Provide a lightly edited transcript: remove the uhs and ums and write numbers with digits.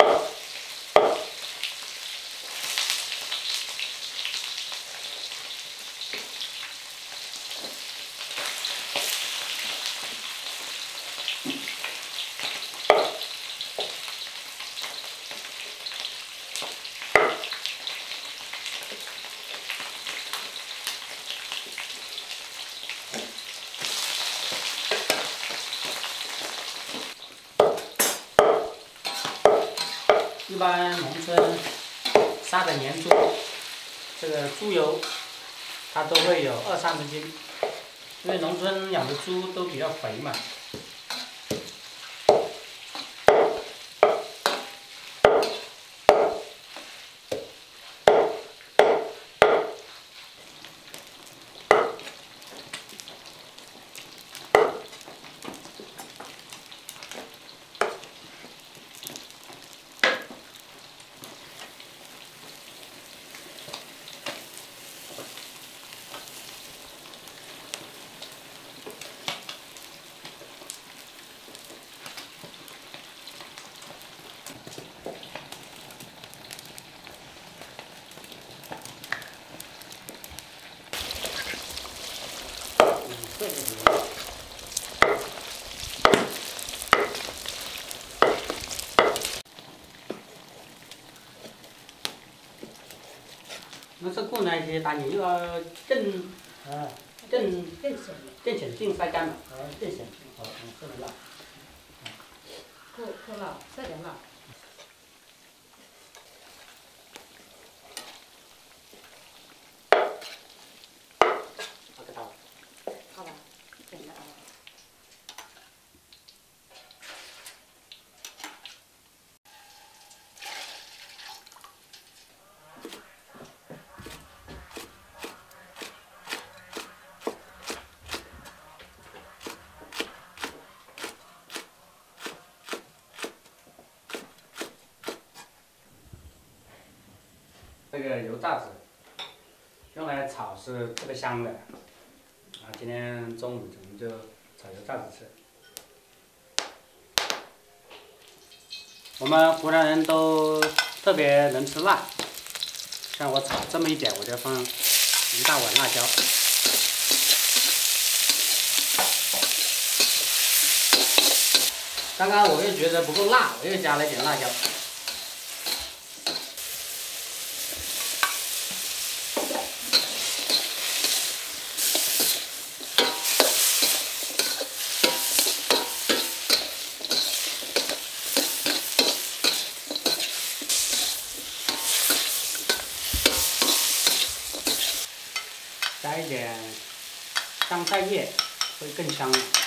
一般农村杀的年猪，这个猪油它都会有20-30斤，因为农村养的猪都比较肥嘛。那这过来些打你又要更显净晒干嘛，更显好，这么辣， 够辣，再点辣。 好个刀， 好吧，点的啊。 这个油炸子用来炒是特别香的，啊，今天中午我们就炒油炸子吃。我们湖南人都特别能吃辣，像我炒这么一点，我就放一大碗辣椒。刚刚我又觉得不够辣，我又加了一点辣椒。加一点香菜叶，会更香。